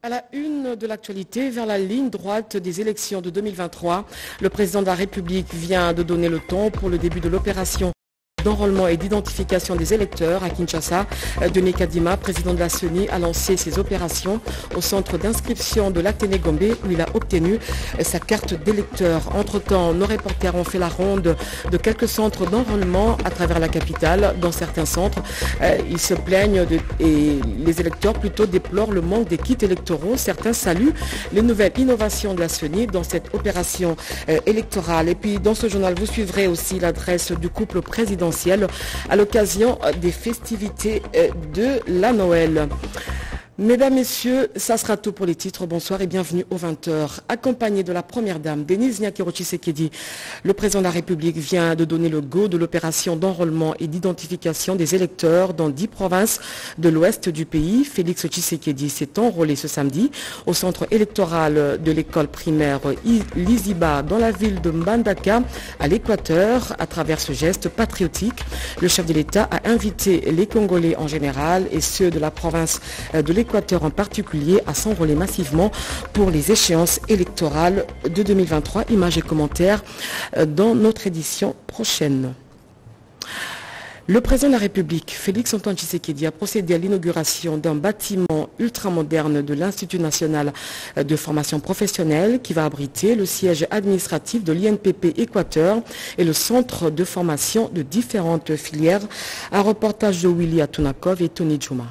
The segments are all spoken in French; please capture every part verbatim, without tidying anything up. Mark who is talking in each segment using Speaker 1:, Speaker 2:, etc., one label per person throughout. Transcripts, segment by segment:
Speaker 1: À la une de l'actualité, vers la ligne droite des élections de deux mille vingt-trois, le président de la République vient de donner le ton pour le début de l'opération d'enrôlement et d'identification des électeurs à Kinshasa. Denis Kadima, président de la C E N I, a lancé ses opérations au centre d'inscription de l'Athénée Gombe où il a obtenu sa carte d'électeur. Entre-temps, nos reporters ont fait la ronde de quelques centres d'enrôlement à travers la capitale. Dans certains centres, ils se plaignent de, et les électeurs plutôt déplorent le manque des kits électoraux. Certains saluent les nouvelles innovations de la C E N I dans cette opération électorale. Et puis dans ce journal, vous suivrez aussi l'adresse du couple présidentiel à l'occasion des festivités de la Noël. Mesdames, Messieurs, ça sera tout pour les titres. Bonsoir et bienvenue aux vingt heures. Accompagné de la première dame, Denise Nyakiro Tshisekedi, le président de la République vient de donner le go de l'opération d'enrôlement et d'identification des électeurs dans dix provinces de l'ouest du pays. Félix Tshisekedi s'est enrôlé ce samedi au centre électoral de l'école primaire Liziba dans la ville de Mbandaka à l'Équateur. À travers ce geste patriotique, le chef de l'État a invité les Congolais en général et ceux de la province de l'Équateur en particulier à s'enrôler massivement pour les échéances électorales de deux mille vingt-trois. Images et commentaires dans notre édition prochaine. Le président de la République, Félix Antoine Tshisekedi, a procédé à l'inauguration d'un bâtiment ultramoderne de l'Institut national de formation professionnelle qui va abriter le siège administratif de l'I N P P Équateur et le centre de formation de différentes filières. Un reportage de Willy Atunakov et Tony Djouma.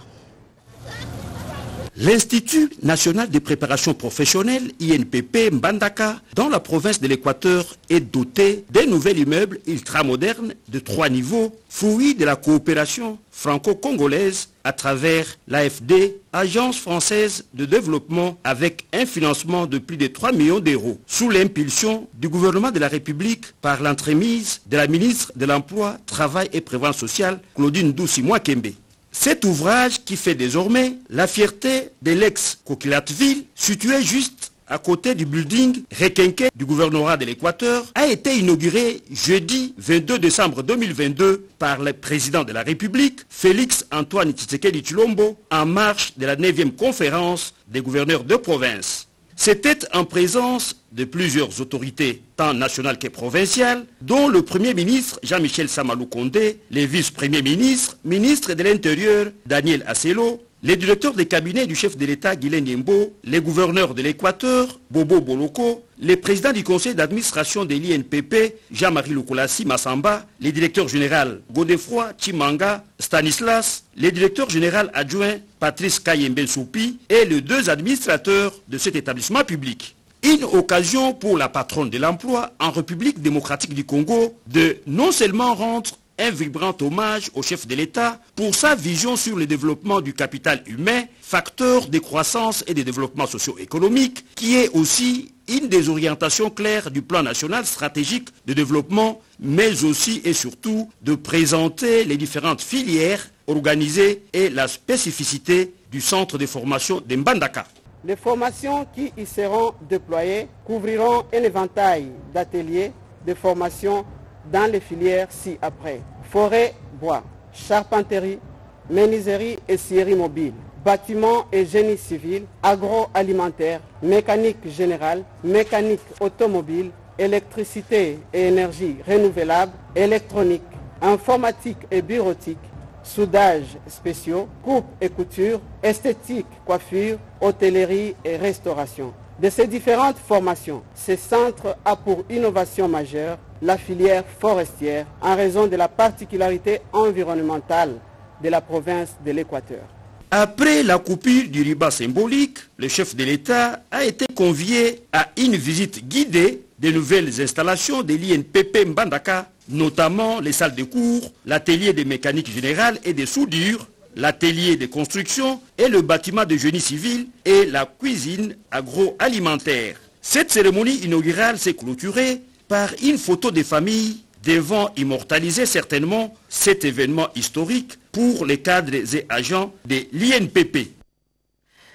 Speaker 2: L'Institut national de préparation professionnelle I N P P Mbandaka dans la province de l'Équateur est doté d'un nouvel immeuble ultramoderne de trois niveaux, fruit de la coopération franco-congolaise à travers l'A F D, Agence française de développement, avec un financement de plus de trois millions d'euros, sous l'impulsion du gouvernement de la République par l'entremise de la ministre de l'Emploi, Travail et Prévoyance sociale, Claudine Doucy-Mwakembe. Cet ouvrage qui fait désormais la fierté de l'ex-Coquillatville, situé juste à côté du building requinqué du gouvernorat de l'Équateur, a été inauguré jeudi vingt-deux décembre deux mille vingt-deux par le président de la République, Félix Antoine Tshisekedi Tshilombo, en marge de la neuvième conférence des gouverneurs de province. C'était en présence de plusieurs autorités, tant nationales que provinciales, dont le Premier ministre Jean-Michel Samalou Kondé, les vice-premiers ministres, ministre de l'Intérieur Daniel Asselo, les directeurs des cabinets du chef de l'État Guilain Yembo, les gouverneurs de l'Équateur Bobo Boloko, les présidents du conseil d'administration de l'I N P P Jean-Marie Lukolasi Massamba, les directeurs généraux Godefroy Chimanga Stanislas, les directeurs généraux adjoints Patrice Kayembe Soupi et les deux administrateurs de cet établissement public. Une occasion pour la patronne de l'emploi en République démocratique du Congo de non seulement rendre un vibrant hommage au chef de l'État pour sa vision sur le développement du capital humain, facteur de croissance et de développement socio-économique, qui est aussi une des orientations claires du plan national stratégique de développement, mais aussi et surtout de présenter les différentes filières organisées et la spécificité du centre de formation de Mbandaka.
Speaker 3: Les formations qui y seront déployées couvriront un éventail d'ateliers de formation dans les filières ci-après: forêt, bois, charpenterie, menuiserie et scierie mobile, bâtiments et génie civil, agroalimentaire, mécanique générale, mécanique automobile, électricité et énergie renouvelable, électronique, informatique et bureautique, soudage spéciaux, coupe et couture, esthétique, coiffure, hôtellerie et restauration. De ces différentes formations, ce centre a pour innovation majeure la filière forestière en raison de la particularité environnementale de la province de l'Équateur.
Speaker 2: Après la coupure du ruban symbolique, le chef de l'État a été convié à une visite guidée des nouvelles installations de l'I N P P Mbandaka, notamment les salles de cours, l'atelier de mécanique générale et de soudure, l'atelier de construction et le bâtiment de génie civil et la cuisine agroalimentaire. Cette cérémonie inaugurale s'est clôturée par une photo des familles devant immortaliser certainement cet événement historique pour les cadres et agents de l'I N P P.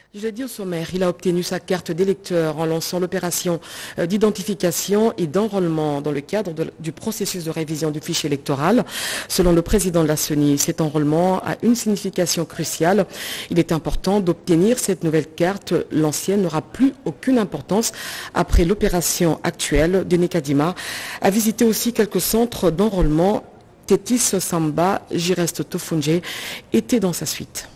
Speaker 1: Je l'ai dit au sommaire, il a obtenu sa carte d'électeur en lançant l'opération d'identification et d'enrôlement dans le cadre de, du processus de révision du fichier électoral. Selon le président de la C E N I, cet enrôlement a une signification cruciale. Il est important d'obtenir cette nouvelle carte. L'ancienne n'aura plus aucune importance après l'opération actuelle. Denis Kadima a visité aussi quelques centres d'enrôlement. Tétis Samba, Girest Tofunje était dans sa suite.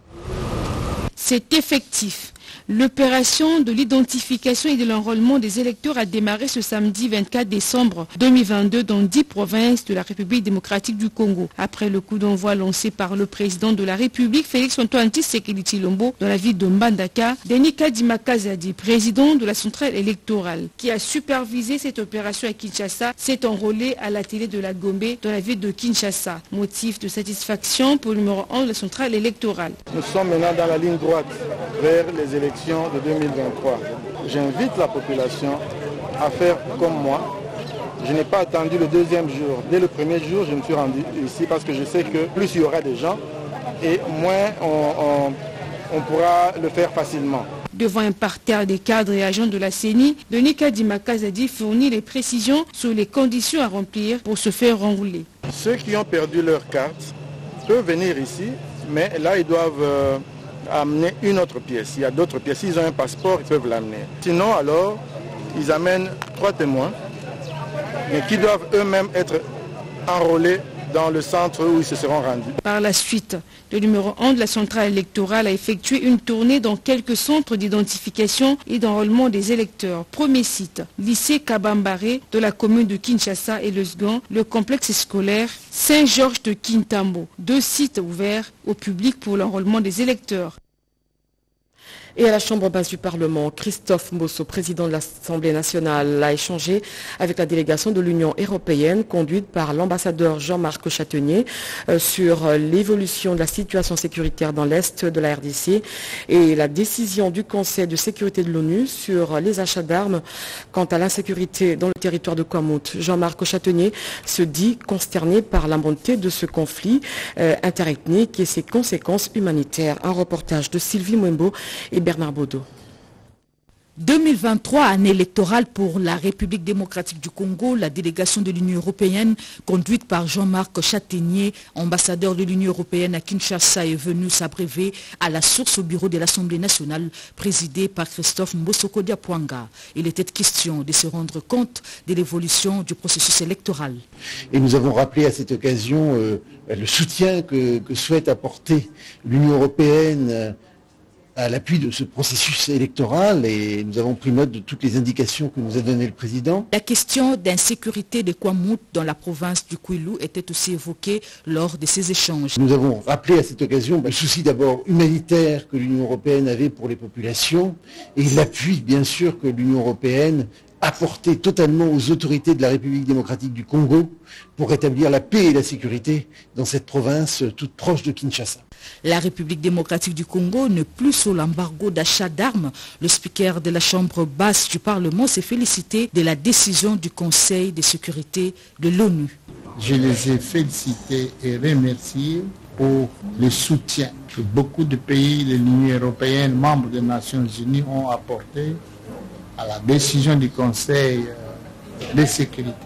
Speaker 4: C'est effectif. L'opération de l'identification et de l'enrôlement des électeurs a démarré ce samedi vingt-quatre décembre deux mille vingt-deux dans dix provinces de la République démocratique du Congo. Après le coup d'envoi lancé par le président de la République, Félix-Antoine Tshisekedi Tshilombo, dans la ville de Mbandaka, Denis Kadima Kazadi, président de la centrale électorale, qui a supervisé cette opération à Kinshasa, s'est enrôlé à la télé de la Gombe dans la ville de Kinshasa. Motif de satisfaction pour le numéro un de la centrale électorale.
Speaker 5: Nous sommes maintenant dans la ligne droite vers les élections de deux mille vingt-trois. J'invite la population à faire comme moi. Je n'ai pas attendu le deuxième jour. Dès le premier jour, je me suis rendu ici parce que je sais que plus il y aura des gens et moins on, on, on pourra le faire facilement.
Speaker 4: Devant un parterre des cadres et agents de la C E N I, Denis Kadima Kazadi fournit les précisions sur les conditions à remplir pour se faire enrouler.
Speaker 5: Ceux qui ont perdu leur carte peuvent venir ici, mais là ils doivent euh, amener une autre pièce. Il y a d'autres pièces. S'ils ont un passeport, ils peuvent l'amener. Sinon, alors, ils amènent trois témoins, mais qui doivent eux-mêmes être enrôlés dans le centre où ils se seront rendus.
Speaker 4: Par la suite, le numéro un de la centrale électorale a effectué une tournée dans quelques centres d'identification et d'enrôlement des électeurs. Premier site, lycée Kabambare de la commune de Kinshasa et le second, le complexe scolaire Saint-Georges de Kintambo. Deux sites ouverts au public pour l'enrôlement des électeurs.
Speaker 1: Et à la Chambre basse du Parlement, Christophe Mbosso, président de l'Assemblée nationale, a échangé avec la délégation de l'Union européenne conduite par l'ambassadeur Jean-Marc Chatenier euh, sur l'évolution de la situation sécuritaire dans l'Est de la R D C et la décision du Conseil de sécurité de l'ONU sur les achats d'armes quant à l'insécurité dans le territoire de Kwamout. Jean-Marc Chatenier se dit consterné par la montée de ce conflit euh, interethnique et ses conséquences humanitaires. Un reportage de Sylvie Mwembo et Bernard Baudot.
Speaker 6: deux mille vingt-trois, année électorale pour la République démocratique du Congo, la délégation de l'Union européenne, conduite par Jean-Marc Chatenier, ambassadeur de l'Union européenne à Kinshasa, est venue s'abreuver à la source au bureau de l'Assemblée nationale, présidée par Christophe Mbosso Kodiapwanga. Il était question de se rendre compte de l'évolution du processus électoral.
Speaker 7: Et nous avons rappelé à cette occasion euh, le soutien que, que souhaite apporter l'Union européenne euh, à l'appui de ce processus électoral, et nous avons pris note de toutes les indications que nous a données le président.
Speaker 6: La question d'insécurité de Kwamout dans la province du Kwilu était aussi évoquée lors de ces échanges.
Speaker 7: Nous avons rappelé à cette occasion le souci d'abord humanitaire que l'Union européenne avait pour les populations et l'appui bien sûr que l'Union européenne apporter totalement aux autorités de la République démocratique du Congo pour rétablir la paix et la sécurité dans cette province toute proche de Kinshasa.
Speaker 6: La République démocratique du Congo n'est plus sous l'embargo d'achat d'armes. Le speaker de la Chambre basse du Parlement s'est félicité de la décision du Conseil de sécurité de l'ONU.
Speaker 8: Je les ai félicités et remerciés pour le soutien que beaucoup de pays de l'Union européenne, membres des Nations Unies, ont apporté à la décision du Conseil de sécurité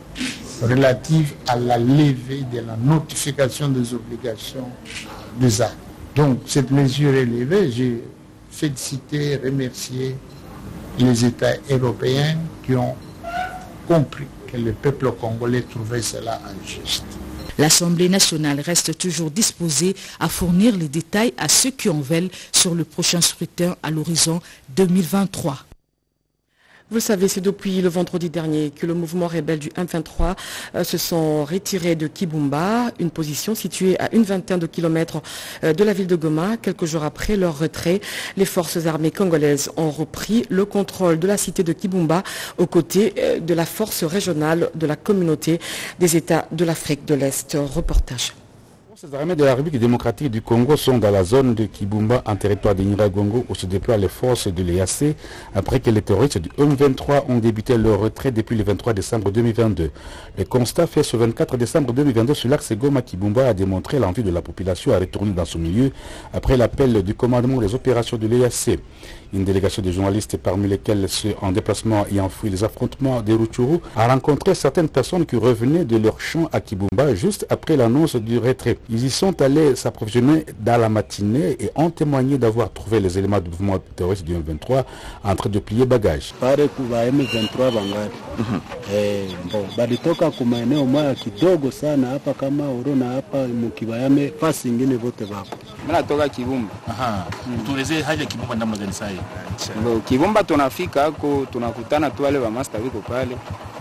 Speaker 8: relative à la levée de la notification des obligations des armes. Donc cette mesure est levée. J'ai félicité, remercié les États européens qui ont compris que le peuple congolais trouvait cela injuste.
Speaker 6: L'Assemblée nationale reste toujours disposée à fournir les détails à ceux qui en veulent sur le prochain scrutin à l'horizon deux mille vingt-trois.
Speaker 1: Vous le savez, c'est depuis le vendredi dernier que le mouvement rebelle du M vingt-trois euh, se sont retirés de Kibumba, une position située à une vingtaine de kilomètres euh, de la ville de Goma. Quelques jours après leur retrait, les forces armées congolaises ont repris le contrôle de la cité de Kibumba aux côtés euh, de la force régionale de la communauté des États de l'Afrique de l'Est. Reportage.
Speaker 9: Les armées de la République démocratique du Congo sont dans la zone de Kibumba, en territoire de Nyiragongo, où se déploient les forces de l'E A C, après que les terroristes du M vingt-trois ont débuté leur retrait depuis le vingt-trois décembre deux mille vingt-deux. Le constat fait ce vingt-quatre décembre deux mille vingt-deux sur l'axe Goma-Kibumba a démontré l'envie de la population à retourner dans ce milieu après l'appel du commandement des opérations de l'E A C. Une délégation de journalistes, parmi lesquels ceux en déplacement ayant fui les affrontements des Rutshuru, a rencontré certaines personnes qui revenaient de leur champ à Kibumba juste après l'annonce du retrait. Ils y sont allés s'approvisionner dans la matinée et ont témoigné d'avoir trouvé les éléments du mouvement terroriste du M vingt-trois en train de plier bagages.
Speaker 10: M vingt-trois bangali. Eh, bon, balitoka kumaeneo moja kidogo sana hapa kama Orona hapa Mukibayame fasi ingine vote bako.
Speaker 11: Mimi natoka Kibumba.
Speaker 12: Aha. Tuelezee hali ya Kibumba namna gani sasa hivi?
Speaker 11: Ndio Kibumba tunafika hako tunakutana tu wale wa master wiko pale.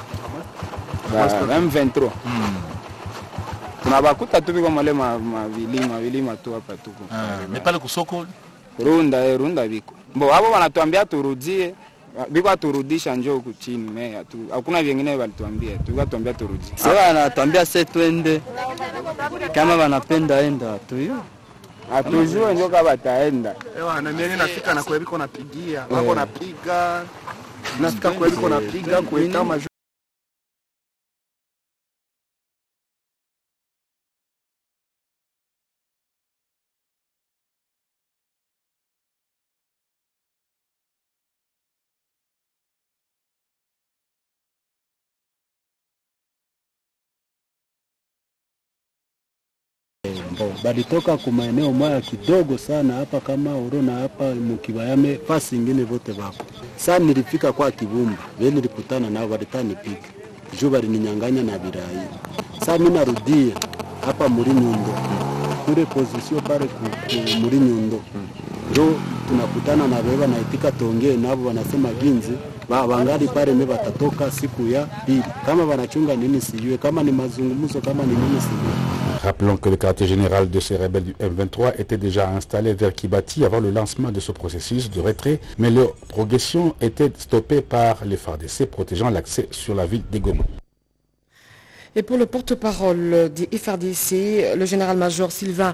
Speaker 11: Ba M vingt-trois. Mm. Tunabakuta tu biko male ma vilima vilima tu hapa tu.
Speaker 12: Ah, mais pale kusoko
Speaker 11: Runda eh Runda biko. Bo hapo wanatuambia turudie. Biko turudisha njoo huku chini me hakuna vingine walituambia. Tukatuambia turudie.
Speaker 10: Sasa anatuambia sasa twende. Kama wanapenda enda tu hiyo.
Speaker 11: Atujue ndio kama bataenda.
Speaker 13: Ewa na mimi nafika na kwa biko napigia. Wako napiga. Nafika kwa biko napiga kuweka maju.
Speaker 10: Bon, balitoka kumaeneo moja kidogo sana hapa kama Orona hapa Mukibayame fasi ingine vote bako. Sasa nilifika kwa Kibumba, vile nilikutana nao walitanipiga. Juu walininyang'anya na birai. Sasa mimi narudia hapa muri Nyundo. Kule position pale ku muri Nyundo. Ndio tunakutana na beba na itika tongee nabo wanasema ginzi ba bangali pale mimi watatoka siku ya pili. Kama wanachunga nini sijue, kama ni mazungumzo kama ni nini sijue.
Speaker 9: Rappelons que le quartier général de ces rebelles du M vingt-trois était déjà installé vers Kibati avant le lancement de ce processus de retrait, mais leur progression était stoppée par les F A R D C protégeant l'accès sur la ville de Goma.
Speaker 1: Et pour le porte-parole du F R D C, le général-major Sylvain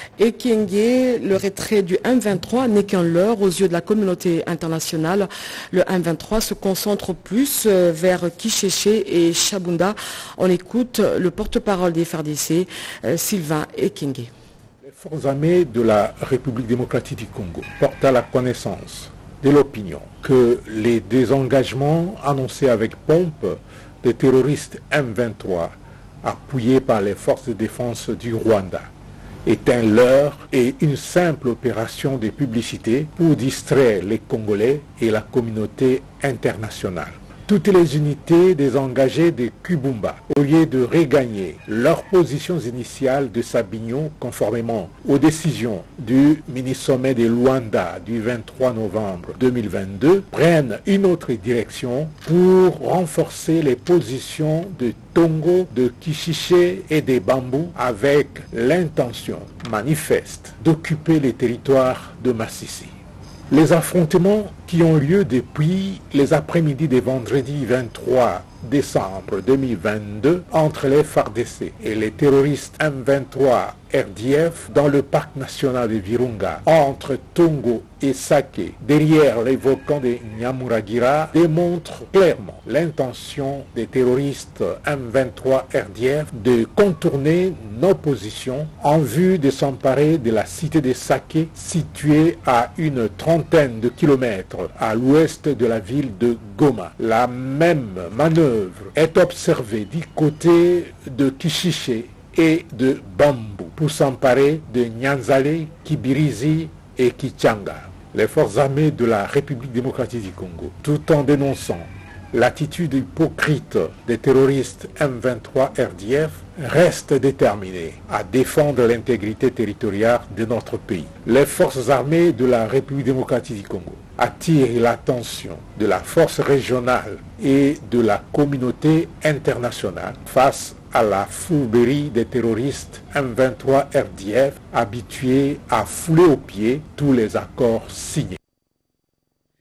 Speaker 1: Ekenge, le retrait du M vingt-trois n'est qu'un leurre aux yeux de la communauté internationale. Le M vingt-trois se concentre plus vers Kishéché et Chabunda. On écoute le porte-parole du F R D C, Sylvain Ekenge.
Speaker 14: Les forces armées de la République démocratique du Congo portent à la connaissance de l'opinion que les désengagements annoncés avec pompe des terroristes M vingt-trois appuyés par les forces de défense du Rwanda est un leurre et une simple opération de publicité pour distraire les Congolais et la communauté internationale. Toutes les unités désengagées de Kibumba, au lieu de regagner leurs positions initiales de Sabignon conformément aux décisions du mini-sommet de Luanda du vingt-trois novembre deux mille vingt-deux, prennent une autre direction pour renforcer les positions de Tongo, de Kishiché et des Bambous avec l'intention manifeste d'occuper les territoires de Massissi. Les affrontements qui ont lieu depuis les après-midi de vendredi vingt-trois décembre deux mille vingt-deux entre les F A R D C et les terroristes M vingt-trois R D F dans le parc national de Virunga entre Tongo et Sake derrière les volcans de Nyamuragira démontrent clairement l'intention des terroristes M vingt-trois R D F de contourner nos positions en vue de s'emparer de la cité de Sake située à une trentaine de kilomètres à l'ouest de la ville de Goma. La même manœuvre est observée du côté de Kishiché et de Bambou pour s'emparer de Nyanzale, Kibirizi et Kichanga. Les forces armées de la République démocratique du Congo, tout en dénonçant l'attitude hypocrite des terroristes M vingt-trois R D F, restent déterminées à défendre l'intégrité territoriale de notre pays. Les forces armées de la République démocratique du Congo attirent l'attention de la force régionale et de la communauté internationale face à la fourberie des terroristes M vingt-trois R D F habitués à fouler aux pieds tous les accords signés.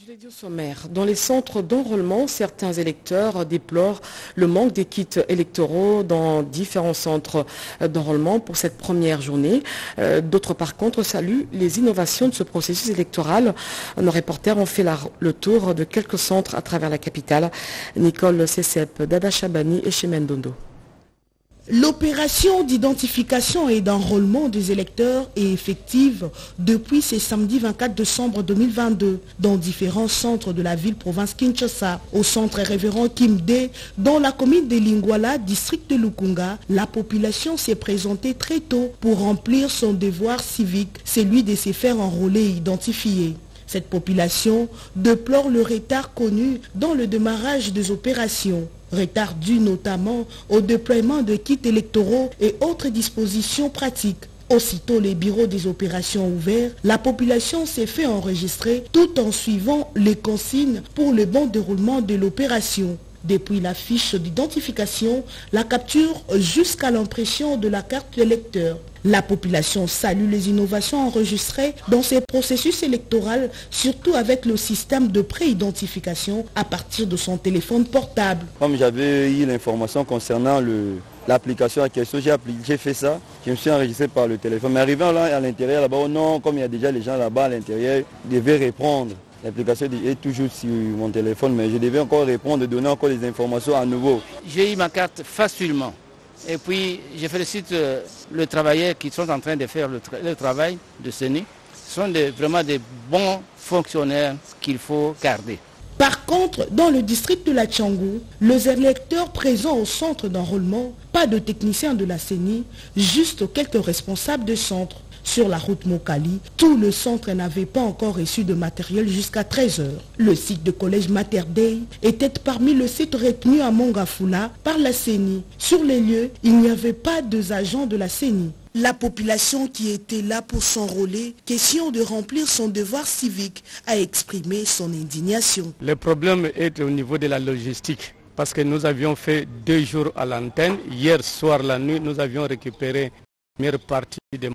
Speaker 1: Je l'ai dit au sommaire, dans les centres d'enrôlement, certains électeurs déplorent le manque des kits électoraux dans différents centres d'enrôlement pour cette première journée. Euh, D'autres, par contre, saluent les innovations de ce processus électoral. Nos reporters ont fait la, le tour de quelques centres à travers la capitale. Nicole Cessep, Dada Chabani et Chemen Dondo.
Speaker 15: L'opération d'identification et d'enrôlement des électeurs est effective depuis ce samedi vingt-quatre décembre deux mille vingt-deux dans différents centres de la ville-province Kinshasa. Au centre révérend Kimde, dans la commune de Lingwala, district de Lukunga, la population s'est présentée très tôt pour remplir son devoir civique, celui de se faire enrôler et identifier. Cette population déplore le retard connu dans le démarrage des opérations. Retard dû notamment au déploiement de kits électoraux et autres dispositions pratiques. Aussitôt les bureaux des opérations ouverts, la population s'est fait enregistrer tout en suivant les consignes pour le bon déroulement de l'opération. Depuis la fiche d'identification, la capture jusqu'à l'impression de la carte d'électeur. La population salue les innovations enregistrées dans ces processus électoraux, surtout avec le système de pré-identification à partir de son téléphone portable.
Speaker 16: Comme j'avais eu l'information concernant l'application à question, j'ai fait ça, je me suis enregistré par le téléphone. Mais arrivant là à l'intérieur, là-bas, oh non, comme il y a déjà les gens là-bas à l'intérieur, je devais répondre. L'application est toujours sur mon téléphone, mais je devais encore répondre, donner encore des informations à nouveau.
Speaker 17: J'ai eu ma carte facilement. Et puis, je félicite euh, les travailleurs qui sont en train de faire le, tra le travail de C E N I. Ce sont des, vraiment des bons fonctionnaires qu'il faut garder.
Speaker 15: Par contre, dans le district de la Tchangou, les électeurs présents au centre d'enrôlement, pas de techniciens de la C E N I, juste quelques responsables de centre. Sur la route Mokali, tout le centre n'avait pas encore reçu de matériel jusqu'à treize heures. Le site de collège Mater Dei était parmi les sites retenus à Mongafula par la C E N I. Sur les lieux, il n'y avait pas d'agents de la C E N I. La population qui était là pour s'enrôler, question de remplir son devoir civique, a exprimé son indignation.
Speaker 18: Le problème est au niveau de la logistique. Parce que nous avions fait deux jours à l'antenne. Hier soir, la nuit, nous avions récupéré la première partie des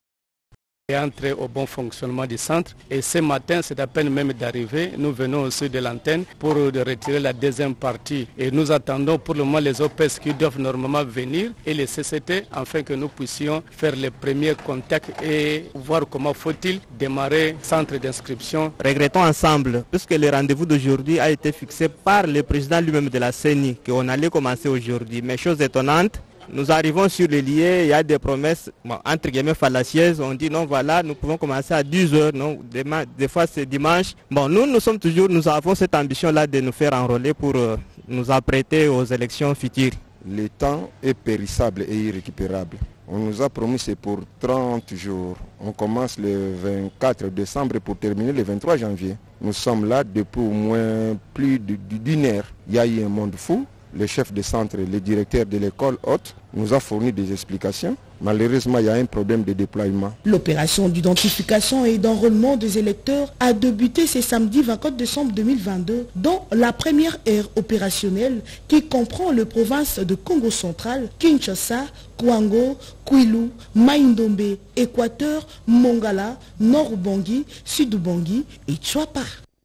Speaker 18: et entrer au bon fonctionnement du centre. Et ce matin, c'est à peine même d'arriver. Nous venons aussi de l'antenne pour retirer la deuxième partie. Et nous attendons pour le moment les O P S qui doivent normalement venir et les C C T afin que nous puissions faire les premiers contacts et voir comment faut-il démarrer le centre d'inscription.
Speaker 19: Regrettons ensemble, puisque le rendez-vous d'aujourd'hui a été fixé par le président lui-même de la C E N I, qu'on allait commencer aujourd'hui. Mais chose étonnante, nous arrivons sur les lieux, il y a des promesses, bon, entre guillemets fallacieuses, on dit non voilà, nous pouvons commencer à dix heures, non, demain, des fois c'est dimanche. Bon, nous, nous sommes toujours, nous avons cette ambition-là de nous faire enrôler pour euh, nous apprêter aux élections futures.
Speaker 20: Le temps est périssable et irrécupérable. On nous a promis c'est pour trente jours. On commence le vingt-quatre décembre pour terminer le vingt-trois janvier. Nous sommes là depuis au moins plus d'une heure. Il y a eu un monde fou. Le chef de centre, le directeur de l'école haute, nous a fourni des explications. Malheureusement, il y a un problème de déploiement.
Speaker 15: L'opération d'identification et d'enrôlement des électeurs a débuté ce samedi vingt-quatre décembre deux mille vingt-deux dans la première ère opérationnelle qui comprend les provinces de Congo central, Kinshasa, Kwango, Kwilu, Maïndombe, Équateur, Mongala, Nord-Ubangi, Sud-Ubangi et Tchouapa.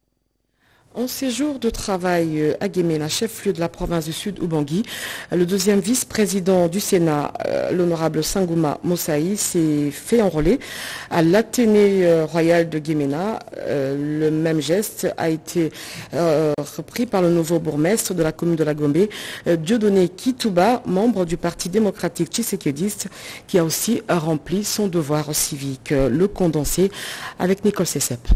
Speaker 1: En séjour de travail à Gemena, chef-lieu de la province du Sud-Ubangi, le deuxième vice-président du Sénat, l'honorable Sangouma Mosaï, s'est fait enrôler à l'Athénée royal de Gemena. Le même geste a été repris par le nouveau bourgmestre de la commune de la Gombe, Dieudonné Kitouba, membre du Parti démocratique tshisekedi, qui a aussi rempli son devoir civique. Le condensé avec Nicole Cessep.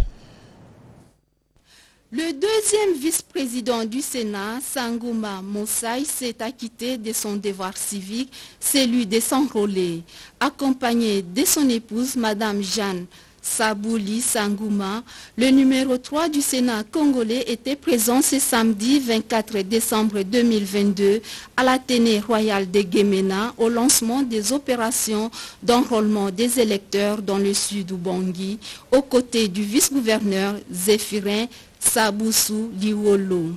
Speaker 4: Le deuxième vice-président du Sénat, Sangouma Mosaï, s'est acquitté de son devoir civique, celui de s'enrôler. Accompagné de son épouse, Madame Jeanne Sabouli Sangouma, le numéro trois du Sénat congolais était présent ce samedi vingt-quatre décembre deux mille vingt-deux à l'Athénée royal de Gemena au lancement des opérations d'enrôlement des électeurs dans le sud-Ubangi, aux côtés du vice-gouverneur Zéphirin Saboussou Liwolo.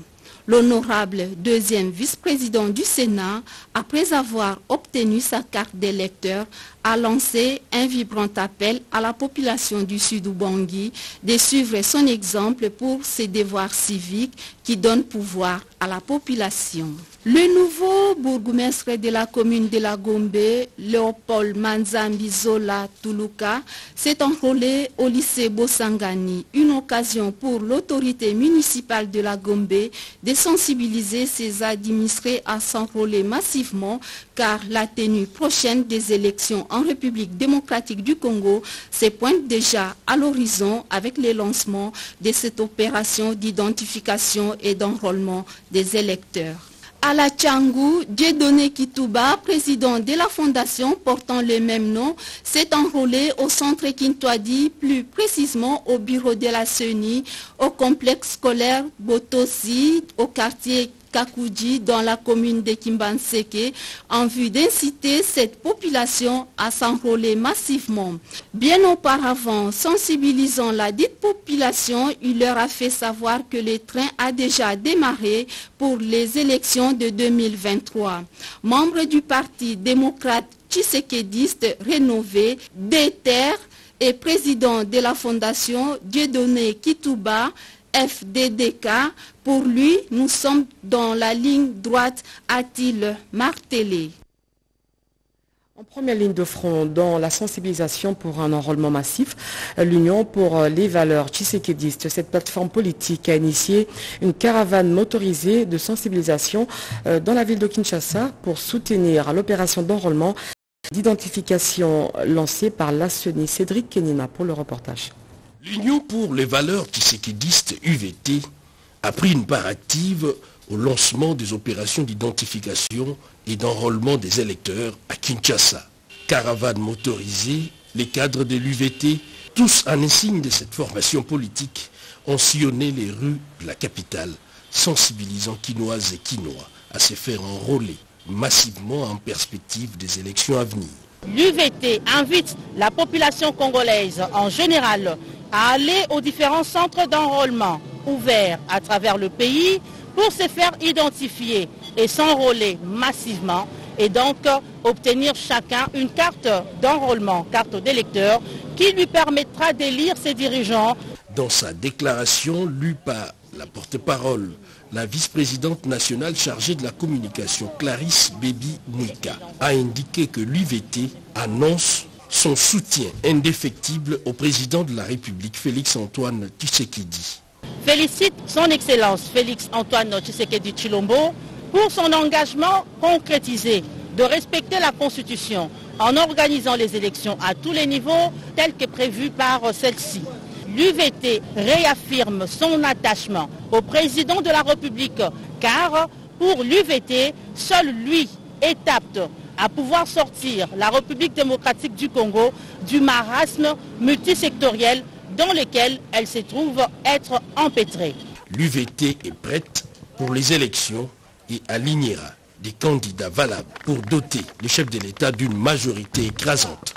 Speaker 21: L'honorable deuxième vice-président du Sénat, après avoir obtenu sa carte d'électeur, a lancé un vibrant appel à la population du Sud-Ubangui de suivre son exemple pour ses devoirs civiques qui donnent pouvoir à la population. Le nouveau bourgmestre de la commune de la Gombe, Léopold Manzambi Zola Tuluka, s'est enrôlé au lycée Bosangani, une occasion pour l'autorité municipale de la Gombe de sensibiliser ses administrés à s'enrôler massivement car la tenue prochaine des élections en République démocratique du Congo se pointe déjà à l'horizon avec le lancement de cette opération d'identification et d'enrôlement des électeurs. À la Tchangou, Dieudonné Kitouba, président de la fondation portant le même nom, s'est enrôlé au centre Kintwadi, plus précisément au bureau de la C E N I, au complexe scolaire Botosi, au quartier Kakouji dans la commune de Kimbanseke en vue d'inciter cette population à s'enrôler massivement. Bien auparavant, sensibilisant la dite population, il leur a fait savoir que le train a déjà démarré pour les élections de deux mille vingt-trois. Membre du Parti démocrate tshisekédiste rénové, déter et président de la fondation Dieudonné Kitouba, F D D K, pour lui, nous sommes dans la ligne droite, a-t-il martelé.
Speaker 1: En première ligne de front dans la sensibilisation pour un enrôlement massif, l'Union pour les valeurs tshisekédistes, cette plateforme politique a initié une caravane motorisée de sensibilisation dans la ville de Kinshasa pour soutenir l'opération d'enrôlement d'identification lancée par l'A S E N I. Cédric Kenina pour le reportage.
Speaker 22: L'Union pour les valeurs tshisékédistes U V T a pris une part active au lancement des opérations d'identification et d'enrôlement des électeurs à Kinshasa. Caravane motorisée, les cadres de l'U V T, tous en insigne de cette formation politique, ont sillonné les rues de la capitale, sensibilisant Kinoises et Kinois à se faire enrôler massivement en perspective des élections à venir.
Speaker 23: L'U V T invite la population congolaise en général à aller aux différents centres d'enrôlement ouverts à travers le pays pour se faire identifier et s'enrôler massivement et donc obtenir chacun une carte d'enrôlement, carte d'électeur qui lui permettra d'élire ses dirigeants.
Speaker 22: Dans sa déclaration lue par la porte-parole, la vice-présidente nationale chargée de la communication, Clarisse Bébi Mouika, a indiqué que l'U V T annonce son soutien indéfectible au président de la République, Félix-Antoine Tshisekedi.
Speaker 23: Félicite son Excellence Félix-Antoine Tshisekedi Tshilombo pour son engagement concrétisé de respecter la Constitution en organisant les élections à tous les niveaux tels que prévus par celle-ci. L'U V T réaffirme son attachement au président de la République car pour l'U V T, seul lui est apte à pouvoir sortir la République démocratique du Congo du marasme multisectoriel dans lequel elle se trouve être empêtrée.
Speaker 22: L'U V T est prête pour les élections et alignera des candidats valables pour doter le chef de l'État d'une majorité écrasante.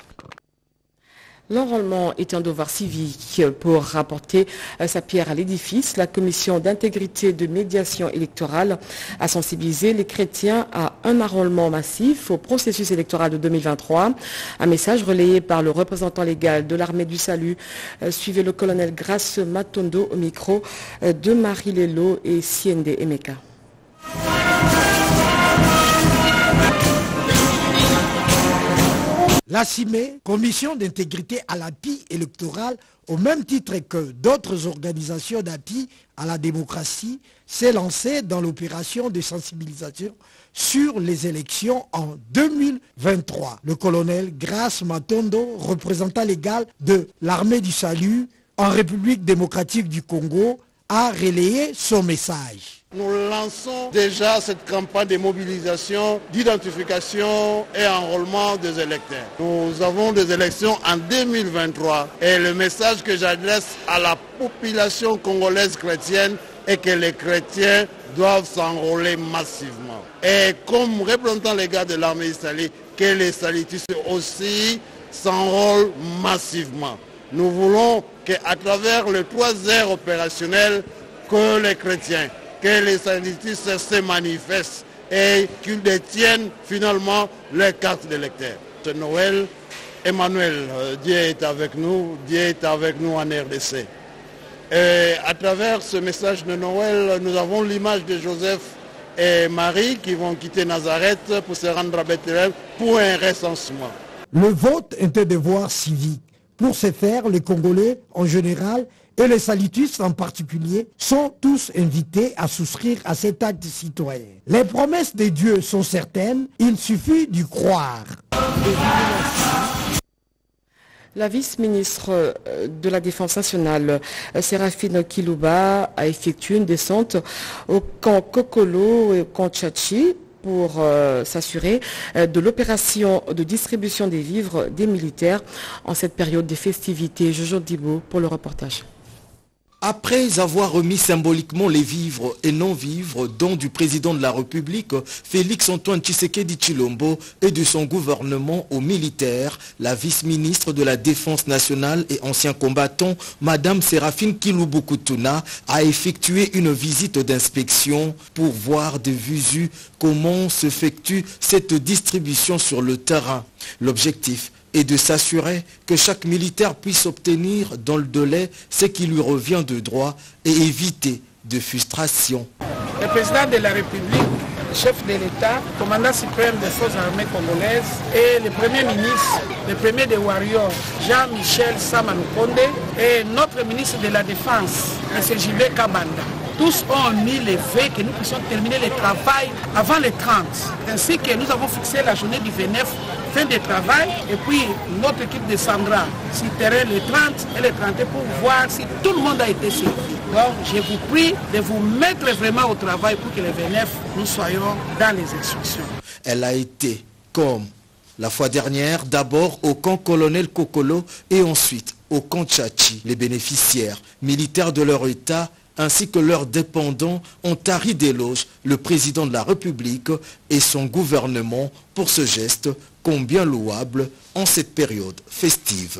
Speaker 1: L'enrôlement est un devoir civique. Pour rapporter sa pierre à l'édifice, la commission d'intégrité de médiation électorale a sensibilisé les chrétiens à un enrôlement massif au processus électoral de deux mille vingt-trois. Un message relayé par le représentant légal de l'armée du salut. Suivez le colonel Grace Matondo au micro de Marie Lelo et Siende Emeka.
Speaker 24: La C I M E, Commission d'intégrité à l'appui électoral, au même titre que d'autres organisations d'appui à la démocratie, s'est lancée dans l'opération de sensibilisation sur les élections en deux mille vingt-trois. Le colonel Grace Matondo, représentant légal de l'armée du salut en République démocratique du Congo, a relayé son message.
Speaker 25: Nous lançons déjà cette campagne de mobilisation, d'identification et enrôlement des électeurs. Nous avons des élections en deux mille vingt-trois et le message que j'adresse à la population congolaise chrétienne est que les chrétiens doivent s'enrôler massivement. Et comme représentant les gars de l'armée israélienne, que les salitistes aussi s'enrôlent massivement. Nous voulons qu'à travers les trois aires opérationnelles, que les chrétiens que les syndicalistes se manifestent et qu'ils détiennent finalement les cartes d'électeurs. Ce Noël, Emmanuel, Dieu est avec nous, Dieu est avec nous en R D C. Et à travers ce message de Noël, nous avons l'image de Joseph et Marie qui vont quitter Nazareth pour se rendre à Bethléem pour un recensement.
Speaker 24: Le vote est un devoir civique. Pour ce faire, les Congolais en général et les salituistes en particulier sont tous invités à souscrire à cet acte citoyen. Les promesses de Dieu sont certaines, il suffit d'y croire.
Speaker 1: La vice-ministre de la Défense nationale, Séraphine Kilouba, a effectué une descente au camp Kokolo et au camp Tchachi pour euh, s'assurer euh, de l'opération de distribution des vivres des militaires en cette période des festivités. Jojo Dibo pour le reportage.
Speaker 2: Après avoir remis symboliquement les vivres et non-vivres dons du président de la République, Félix Antoine Tshisekedi Tshilombo, et de son gouvernement aux militaires, la vice-ministre de la Défense nationale et ancien combattant, Madame Séraphine Kiloubou-Koutouna, a effectué une visite d'inspection pour voir de visu comment s'effectue cette distribution sur le terrain. L'objectif et de s'assurer que chaque militaire puisse obtenir dans le délai ce qui lui revient de droit et éviter de frustration.
Speaker 3: Le président de la République, le chef de l'État, commandant suprême des forces armées congolaises et le premier ministre, le premier des Warriors, Jean-Michel Samaloukonde, et notre ministre de la Défense, M. Gilbert Kabanda. Tous ont mis les vœux que nous puissions terminer le travail avant le trente. Ainsi que nous avons fixé la journée du vingt-neuf, fin de travail, et puis notre équipe descendra sur le terrain le trente et le trente pour voir si tout le monde a été servi. Donc je vous prie de vous mettre vraiment au travail pour que le vingt-neuf, nous soyons dans les instructions.
Speaker 2: Elle a été, comme la fois dernière, d'abord au camp colonel Kokolo et ensuite au camp Tchachi. Les bénéficiaires militaires de leur État ainsi que leurs dépendants ont tari d'éloges le président de la République et son gouvernement pour ce geste combien louable en cette période festive.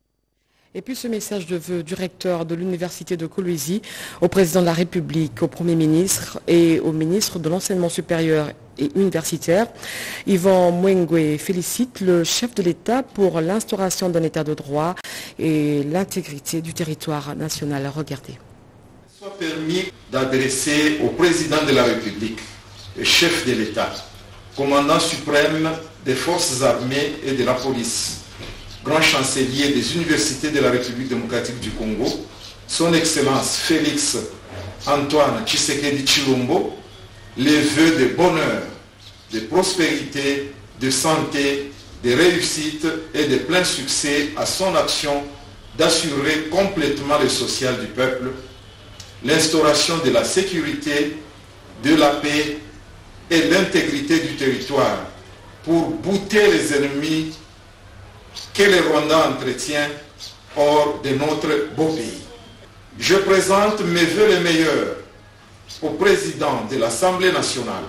Speaker 1: Et puis ce message de vœux du recteur de l'université de Kolwezi au président de la République, au Premier ministre et au ministre de l'enseignement supérieur et universitaire. Yvan Mwengwe félicite le chef de l'État pour l'instauration d'un État de droit et l'intégrité du territoire national. Regardez.
Speaker 5: Soit permis d'adresser au président de la République, le chef de l'État, commandant suprême des forces armées et de la police, grand chancelier des universités de la République démocratique du Congo, son Excellence Félix Antoine Tshisekedi Tshilombo, les vœux de bonheur, de prospérité, de santé, de réussite et de plein succès à son action d'assurer complètement le social du peuple, l'instauration de la sécurité, de la paix et l'intégrité du territoire pour bouter les ennemis que le Rwanda entretient hors de notre beau pays. Je présente mes vœux les meilleurs au président de l'Assemblée nationale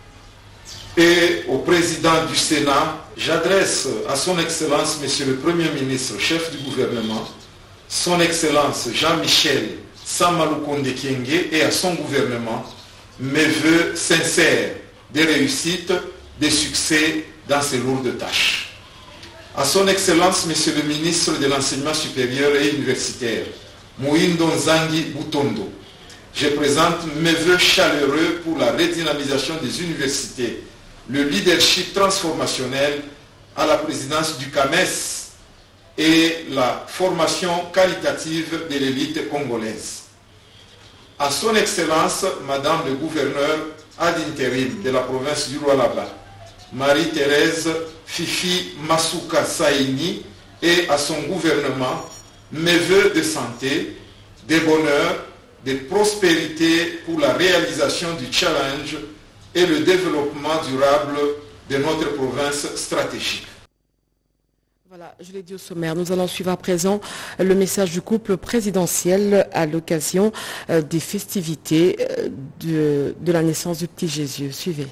Speaker 5: et au président du Sénat. J'adresse à son Excellence, Monsieur le Premier ministre, chef du gouvernement, son Excellence Jean-Michel Samaloukonde Kyenge et à son gouvernement mes vœux sincères de réussite, de succès dans ces lourdes tâches. À son Excellence, Monsieur le ministre de l'Enseignement supérieur et universitaire, Mouindo Nzangi Butondo, je présente mes vœux chaleureux pour la redynamisation des universités, le leadership transformationnel à la présidence du C A M E S et la formation qualitative de l'élite congolaise. À son Excellence, Madame le gouverneur ad intérim de la province du Lualaba, Marie-Thérèse Fifi Masuka Saini, et à son gouvernement, mes vœux de santé, de bonheur, de prospérité pour la réalisation du challenge et le développement durable de notre province stratégique.
Speaker 1: Voilà, je l'ai dit au sommaire. Nous allons suivre à présent le message du couple présidentiel à l'occasion des festivités de, de la naissance du petit Jésus. Suivez.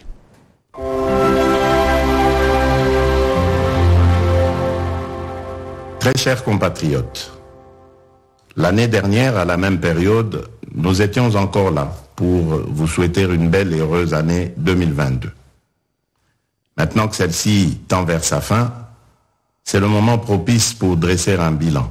Speaker 7: Très chers compatriotes, l'année dernière, à la même période, nous étions encore là,
Speaker 6: pour vous souhaiter une belle et heureuse année deux mille vingt-deux. Maintenant que celle-ci tend vers sa fin, c'est le moment propice pour dresser un bilan.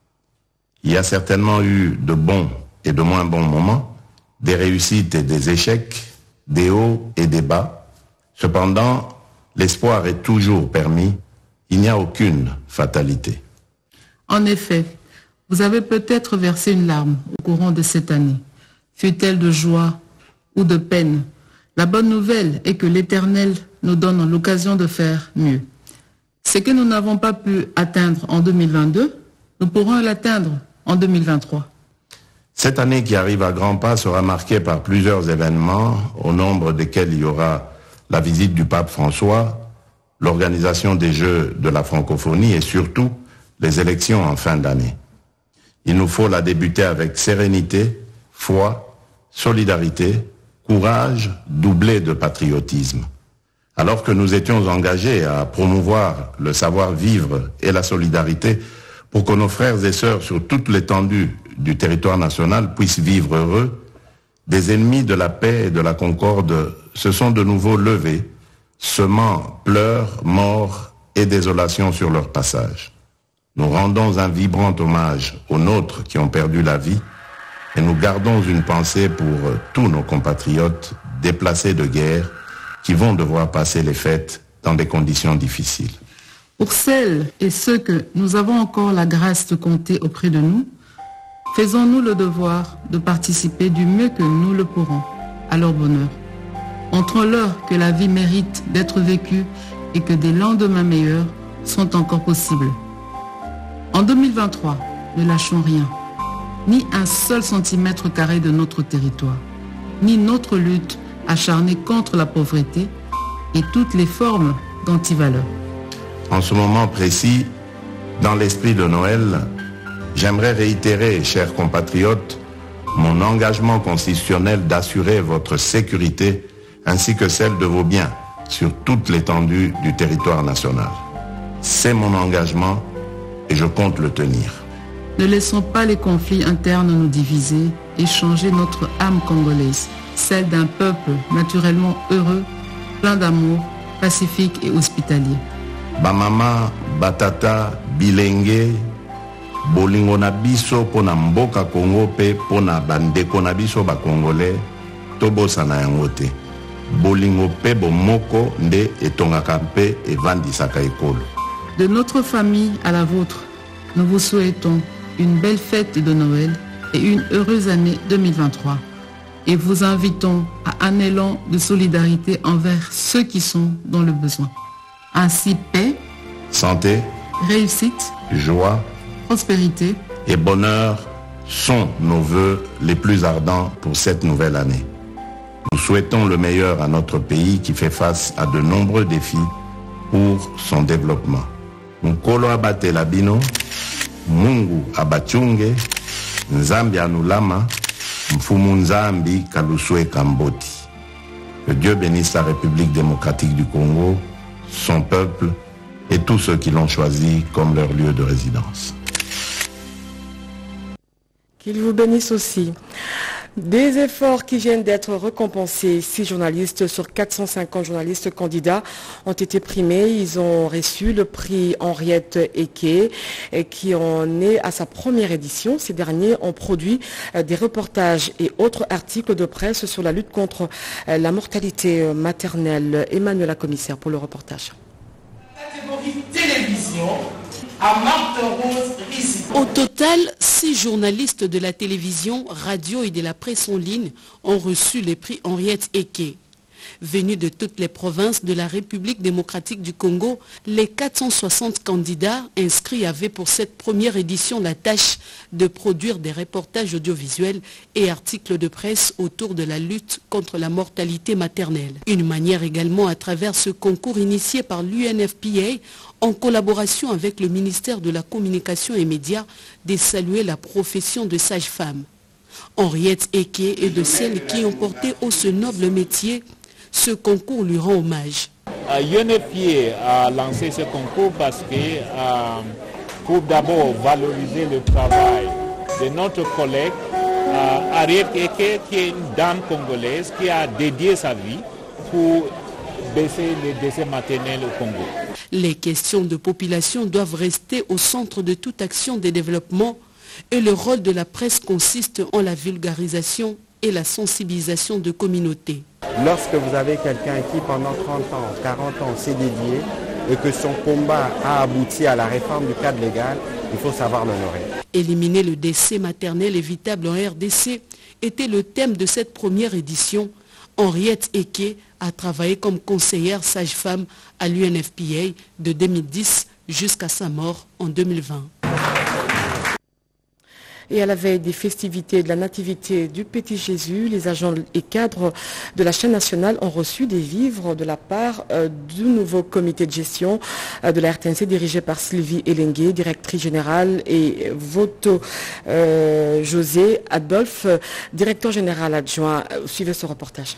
Speaker 6: Il y a certainement eu de bons et de moins bons moments, des réussites et des échecs, des hauts et des bas. Cependant, l'espoir est toujours permis. Il n'y a aucune fatalité.
Speaker 7: En effet, vous avez peut-être versé une larme au courant de cette année, fut-elle de joie ou de peine. La bonne nouvelle est que l'Éternel nous donne l'occasion de faire mieux. Ce que nous n'avons pas pu atteindre en deux mille vingt-deux, nous pourrons l'atteindre en deux mille vingt-trois.
Speaker 6: Cette année qui arrive à grands pas sera marquée par plusieurs événements, au nombre desquels il y aura la visite du pape François, l'organisation des Jeux de la francophonie et surtout les élections en fin d'année. Il nous faut la débuter avec sérénité, foi, solidarité, courage doublé de patriotisme. Alors que nous étions engagés à promouvoir le savoir-vivre et la solidarité pour que nos frères et sœurs sur toute l'étendue du territoire national puissent vivre heureux, des ennemis de la paix et de la concorde se sont de nouveau levés, semant pleurs, morts et désolation sur leur passage. Nous rendons un vibrant hommage aux nôtres qui ont perdu la vie et nous gardons une pensée pour tous nos compatriotes déplacés de guerre qui vont devoir passer les fêtes dans des conditions difficiles.
Speaker 7: Pour celles et ceux que nous avons encore la grâce de compter auprès de nous, faisons-nous le devoir de participer du mieux que nous le pourrons à leur bonheur. Montrons-leur que la vie mérite d'être vécue et que des lendemains meilleurs sont encore possibles. En deux mille vingt-trois, ne lâchons rien, ni un seul centimètre carré de notre territoire, ni notre lutte acharnée contre la pauvreté et toutes les formes d'antivaleurs.
Speaker 6: En ce moment précis, dans l'esprit de Noël, j'aimerais réitérer, chers compatriotes, mon engagement constitutionnel d'assurer votre sécurité ainsi que celle de vos biens sur toute l'étendue du territoire national. C'est mon engagement et je compte le tenir.
Speaker 7: Ne laissons pas les conflits internes nous diviser et changer notre âme congolaise, celle d'un peuple naturellement heureux, plein d'amour, pacifique et hospitalier.
Speaker 6: Bamama, batata, bilenge, bolingo na biso pona mboka Congo pe pona bandeko na biso ba Congolais, tobosana yango te. Bolingo pe bomoko nde etongaka mpe evandisaka ekolo.
Speaker 7: De notre famille à la vôtre, nous vous souhaitons une belle fête de Noël et une heureuse année deux mille vingt-trois. Et vous invitons à un élan de solidarité envers ceux qui sont dans le besoin. Ainsi, paix,
Speaker 6: santé,
Speaker 7: réussite,
Speaker 6: joie,
Speaker 7: prospérité
Speaker 6: et bonheur sont nos vœux les plus ardents pour cette nouvelle année. Nous souhaitons le meilleur à notre pays qui fait face à de nombreux défis pour son développement. Nkolo abate labino, Mungu abachunge, Nzambi anulama, Mfumu Nzambi kaluswe kamboti. Que Dieu bénisse la République démocratique du Congo, son peuple et tous ceux qui l'ont choisi comme leur lieu de résidence.
Speaker 1: Qu'il vous bénisse aussi. Des efforts qui viennent d'être récompensés. Six journalistes sur quatre cent cinquante journalistes candidats ont été primés. Ils ont reçu le prix Henriette Eke qui en est à sa première édition. Ces derniers ont produit des reportages et autres articles de presse sur la lutte contre la mortalité maternelle. Emmanuel la commissaire pour le reportage.
Speaker 8: Catégorie télévision.
Speaker 11: Au total, six journalistes de la télévision, radio et de la presse en ligne ont reçu les prix Henriette Eke. Venus de toutes les provinces de la République démocratique du Congo, les quatre cent soixante candidats inscrits avaient pour cette première édition la tâche de produire des reportages audiovisuels et articles de presse autour de la lutte contre la mortalité maternelle. Une manière également à travers ce concours initié par l'U N F P A en collaboration avec le ministère de la Communication et Médias de saluer la profession de sage-femme. Henriette Eke est de celles qui ont porté haut ce noble métier. Ce concours lui rend hommage.
Speaker 12: U N F P A a lancé ce concours parce que euh, pour d'abord valoriser le travail de notre collègue à Harriet Eke, qui est une dame congolaise qui a dédié sa vie pour baisser les décès maternels au Congo.
Speaker 11: Les questions de population doivent rester au centre de toute action de développement et le rôle de la presse consiste en la vulgarisation et la sensibilisation de communautés.
Speaker 9: Lorsque vous avez quelqu'un qui pendant trente ans, quarante ans s'est dédié et que son combat a abouti à la réforme du cadre légal, il faut savoir l'honorer.
Speaker 11: Éliminer le décès maternel évitable en R D C était le thème de cette première édition. Henriette Eke a travaillé comme conseillère sage-femme à l'U N F P A de deux mille dix jusqu'à sa mort en deux mille vingt.
Speaker 1: Et à la veille des festivités de la Nativité du Petit Jésus, les agents et cadres de la chaîne nationale ont reçu des vivres de la part euh, du nouveau comité de gestion euh, de la R T N C dirigé par Sylvie Elengue, directrice générale, et Voto euh, José Adolphe, directeur général adjoint. Suivez ce reportage.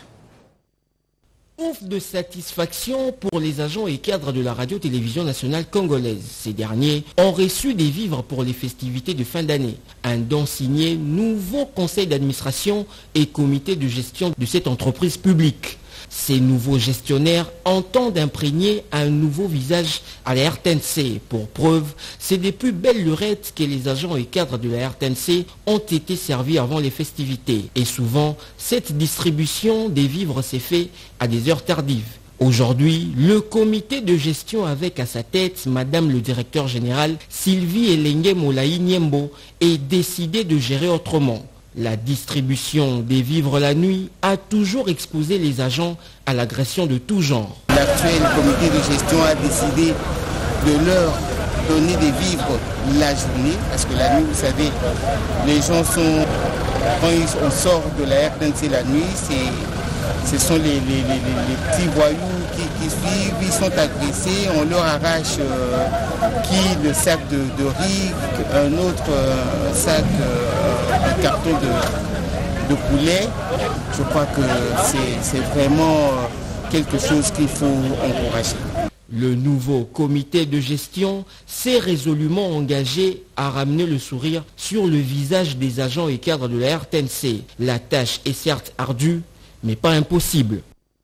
Speaker 10: Ouf de satisfaction pour les agents et cadres de la radio-télévision nationale congolaise. Ces derniers ont reçu des vivres pour les festivités de fin d'année. Un don signé nouveau conseil d'administration et comité de gestion de cette entreprise publique. Ces nouveaux gestionnaires entendent imprégner un nouveau visage à la R T N C. Pour preuve, c'est des plus belles lurettes que les agents et cadres de la R T N C ont été servis avant les festivités. Et souvent, cette distribution des vivres s'est faite à des heures tardives. Aujourd'hui, le comité de gestion avec à sa tête Madame le directeur général Sylvie Elengue Molaï Niembo est décidé de gérer autrement. La distribution des vivres la nuit a toujours exposé les agents à l'agression de tout genre.
Speaker 13: L'actuel comité de gestion a décidé de leur donner des vivres la journée, parce que la nuit, vous savez, les gens sont, quand on sort de la R T N C la nuit, ce sont les, les, les, les petits voyous qui, qui suivent, ils sont agressés, on leur arrache euh, qui le sac de, de riz, un autre euh, sac euh, de carton de, de poulet. Je crois que c'est vraiment quelque chose qu'il faut encourager.
Speaker 10: Le nouveau comité de gestion s'est résolument engagé à ramener le sourire sur le visage des agents et cadres de la R T N C. La tâche est certes ardue, mais pas impossible.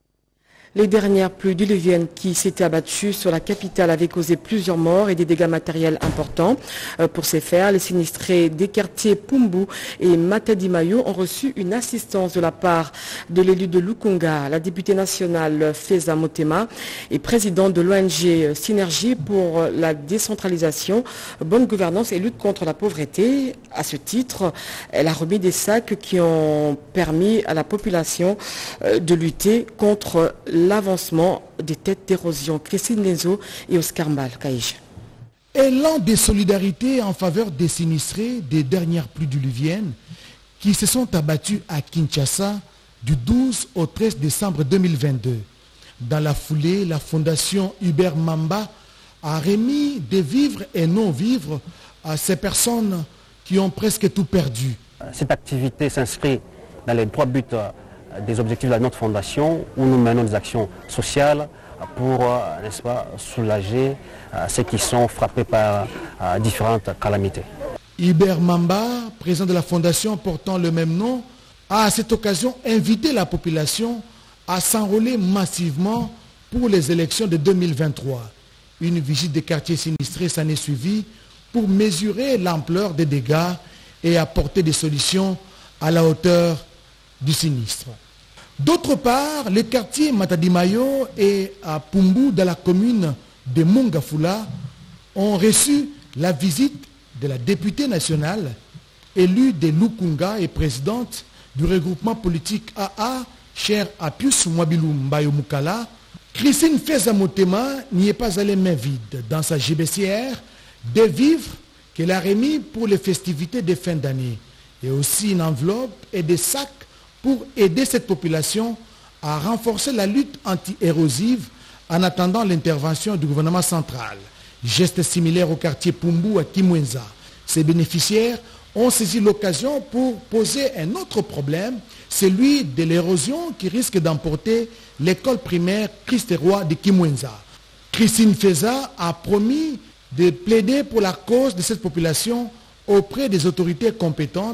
Speaker 1: Les dernières pluies diluviennes qui s'étaient abattues sur la capitale avaient causé plusieurs morts et des dégâts matériels importants. Pour ces faits, les sinistrés des quartiers Pumbu et Matadi-Mayo ont reçu une assistance de la part de l'élu de Lukunga, la députée nationale Feza Motema et présidente de l'O N G Synergie pour la décentralisation, bonne gouvernance et lutte contre la pauvreté. À ce titre, elle a remis des sacs qui ont permis à la population de lutter contre l'avancement des têtes d'érosion. Christine Lenzo et Oscar Mbal, Kaïj.
Speaker 24: Élan de solidarité en faveur des sinistrés des dernières pluies diluviennes qui se sont abattues à Kinshasa du douze au treize décembre deux mille vingt-deux. Dans la foulée, la fondation Hubert Mamba a remis des vivres et non-vivres à ces personnes qui ont presque tout perdu.
Speaker 14: Cette activité s'inscrit dans les trois buts des objectifs de notre fondation où nous menons des actions sociales pour, n'est-ce pas, soulager ceux qui sont frappés par différentes calamités.
Speaker 24: Hubert Mamba, président de la fondation portant le même nom, a à cette occasion invité la population à s'enrôler massivement pour les élections de deux mille vingt-trois. Une visite des quartiers sinistrés s'en est suivie pour mesurer l'ampleur des dégâts et apporter des solutions à la hauteur du sinistre. D'autre part, les quartiers Matadi-Mayo et à Pumbu, dans la commune de Mongafula, ont reçu la visite de la députée nationale, élue de Lukunga et présidente du regroupement politique A A, chère Apius Mwabilou Mbayo Mukala. Christine Feza Motema n'y est pas allée main vide. Dans sa G B C R, des vivres qu'elle a remis pour les festivités de fin d'année et aussi une enveloppe et des sacs pour aider cette population à renforcer la lutte anti-érosive en attendant l'intervention du gouvernement central. Geste similaire au quartier Pumbu à Kimwenza. Ces bénéficiaires ont saisi l'occasion pour poser un autre problème, celui de l'érosion qui risque d'emporter l'école primaire Christ-Roi de Kimwenza. Christine Feza a promis de plaider pour la cause de cette population auprès des autorités compétentes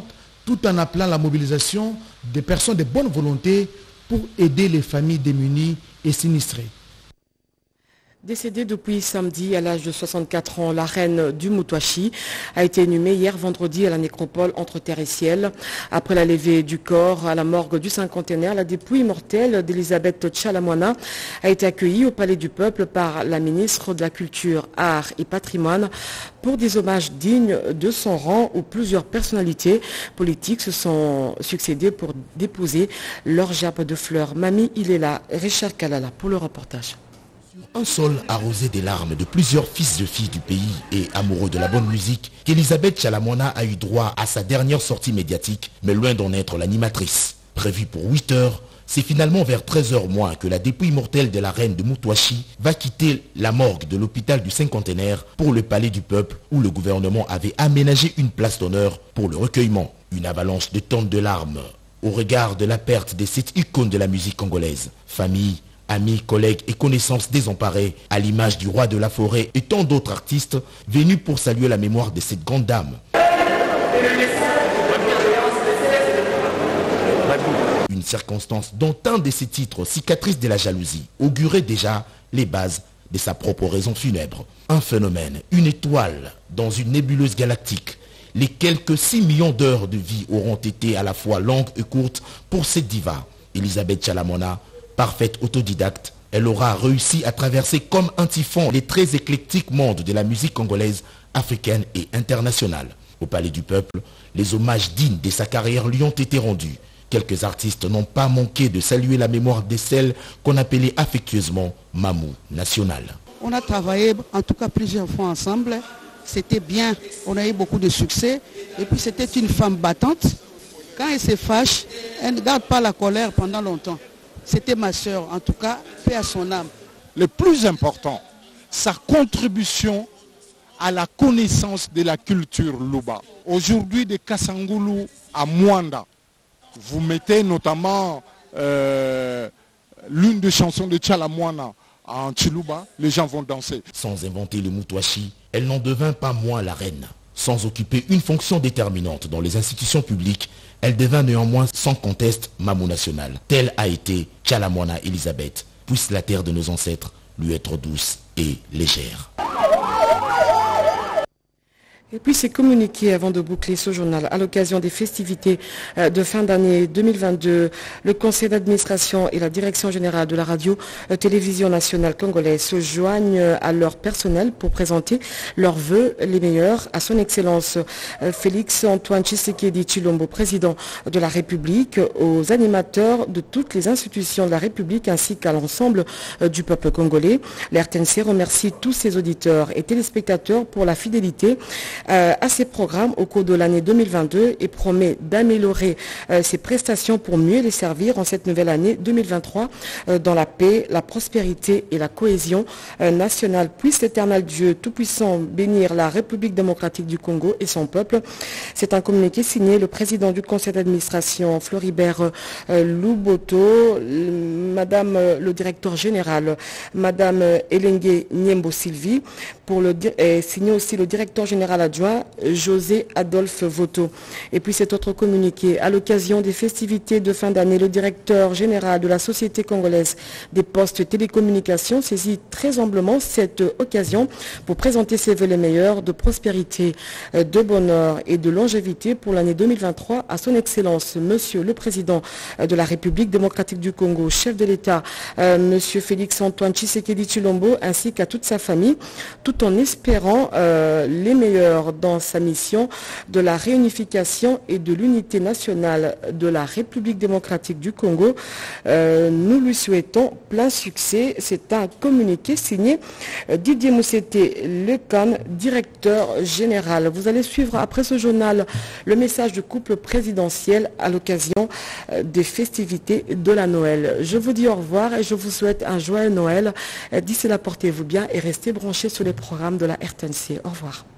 Speaker 2: tout en appelant la mobilisation des personnes de bonne volonté pour aider les familles démunies et sinistrées.
Speaker 1: Décédée depuis samedi à l'âge de soixante-quatre ans, la reine du Mutwashi a été inhumée hier vendredi à la nécropole entre terre et ciel. Après la levée du corps à la morgue du cinquantenaire, la dépouille mortelle d'Elisabeth Tchalamwana a été accueillie au Palais du Peuple par la ministre de la Culture, Art et Patrimoine pour des hommages dignes de son rang où plusieurs personnalités politiques se sont succédées pour déposer leur gerbe de fleurs. Mamie, il est là. Richard Kalala pour le reportage.
Speaker 16: Un sol arrosé des larmes de plusieurs fils et filles du pays et amoureux de la bonne musique, qu'Elisabeth Tchalamwana a eu droit à sa dernière sortie médiatique, mais loin d'en être l'animatrice. Prévue pour huit heures, c'est finalement vers treize heures moins que la dépouille mortelle de la reine de Mutwashi va quitter la morgue de l'hôpital du cinquantenaire pour le Palais du Peuple où le gouvernement avait aménagé une place d'honneur pour le recueillement. Une avalanche de tonnes de larmes au regard de la perte de cette icône de la musique congolaise. Famille, amis, collègues et connaissances désemparés, à l'image du roi de la forêt et tant d'autres artistes venus pour saluer la mémoire de cette grande dame. Une circonstance dont un de ses titres, Cicatrice de la jalousie, augurait déjà les bases de sa propre raison funèbre. Un phénomène, une étoile dans une nébuleuse galactique. Les quelques six millions d'heures de vie auront été à la fois longues et courtes pour cette diva. Elisabeth Tchalamwana, parfaite autodidacte, elle aura réussi à traverser comme un typhon les très éclectiques mondes de la musique congolaise, africaine et internationale. Au Palais du Peuple, les hommages dignes de sa carrière lui ont été rendus. Quelques artistes n'ont pas manqué de saluer la mémoire de celle qu'on appelait affectueusement Mamou National.
Speaker 17: On a travaillé en tout cas plusieurs fois ensemble. C'était bien, on a eu beaucoup de succès. Et puis c'était une femme battante. Quand elle se fâche, elle ne garde pas la colère pendant longtemps. C'était ma sœur, en tout cas, paix à son âme.
Speaker 18: Le plus important, sa contribution à la connaissance de la culture Luba. Aujourd'hui, de Kasangulu à Mwanda, vous mettez notamment euh, l'une des chansons de Tchalamwana en Chiluba, les gens vont danser.
Speaker 16: Sans inventer le Mutwashi, elle n'en devint pas moins la reine. Sans occuper une fonction déterminante dans les institutions publiques, elle devint néanmoins sans conteste Mamou National. Telle a été Tchalamwana Elisabeth. Puisse la terre de nos ancêtres lui être douce et légère.
Speaker 1: Et puis c'est communiqué avant de boucler ce journal. À l'occasion des festivités de fin d'année deux mille vingt-deux, le conseil d'administration et la direction générale de la radio-télévision nationale congolaise se joignent à leur personnel pour présenter leurs vœux les meilleurs à son excellence Félix Antoine Tshisekedi Tshilombo, président de la République, aux animateurs de toutes les institutions de la République ainsi qu'à l'ensemble du peuple congolais. La R T N C remercie tous ses auditeurs et téléspectateurs pour la fidélité Euh, à ces programmes au cours de l'année deux mille vingt-deux et promet d'améliorer euh, ses prestations pour mieux les servir en cette nouvelle année deux mille vingt-trois euh, dans la paix, la prospérité et la cohésion euh, nationale. Puisse l'éternel Dieu Tout-Puissant bénir la République démocratique du Congo et son peuple. C'est un communiqué signé le président du conseil d'administration Floribert euh, Luboto, Madame euh, le directeur général, Madame euh, Elengue Niembo Sylvie, pour le et signé aussi le directeur général adjoint José Adolphe Voto. Et puis cet autre communiqué, à l'occasion des festivités de fin d'année, le directeur général de la Société congolaise des postes et télécommunications saisit très humblement cette occasion pour présenter ses vœux les meilleurs de prospérité, de bonheur et de longévité pour l'année deux mille vingt-trois à son excellence Monsieur le Président de la République démocratique du Congo, chef de l'État, euh, Monsieur Félix Antoine Tshisekedi Tshilombo, ainsi qu'à toute sa famille, tout en espérant euh, les meilleurs dans sa mission de la réunification et de l'unité nationale de la République démocratique du Congo. Euh, nous lui souhaitons plein succès. C'est un communiqué signé Didier Mousseté Lecan, directeur général. Vous allez suivre après ce journal le message du couple présidentiel à l'occasion des festivités de la Noël. Je vous dis au revoir et je vous souhaite un joyeux Noël. D'ici là, portez-vous bien et restez branchés sur les programmes de la R T N C. Au revoir.